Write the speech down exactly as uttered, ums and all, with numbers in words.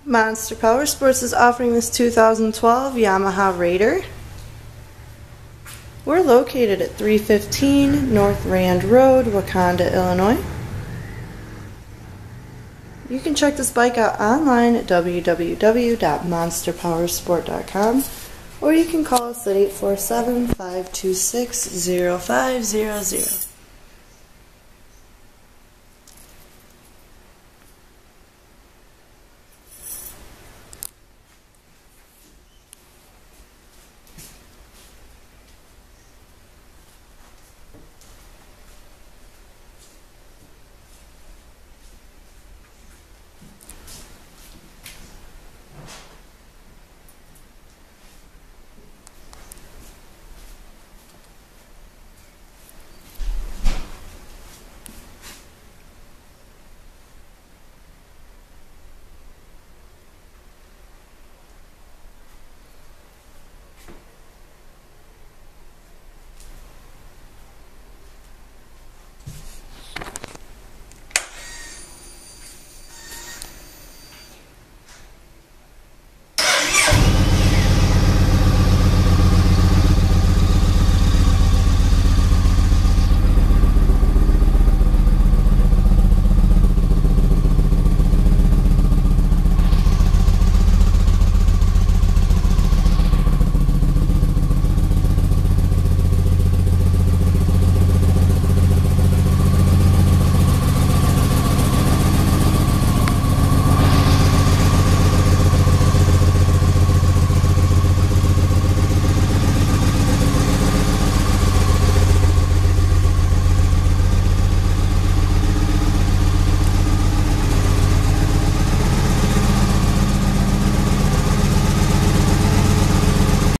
Monster Powersports is offering this two thousand twelve Yamaha Raider. We're located at three fifteen North Rand Road, Wauconda, Illinois. You can check this bike out online at w w w dot monster powersport dot com, or you can call us at eight four seven, five two six, zero five zero zero.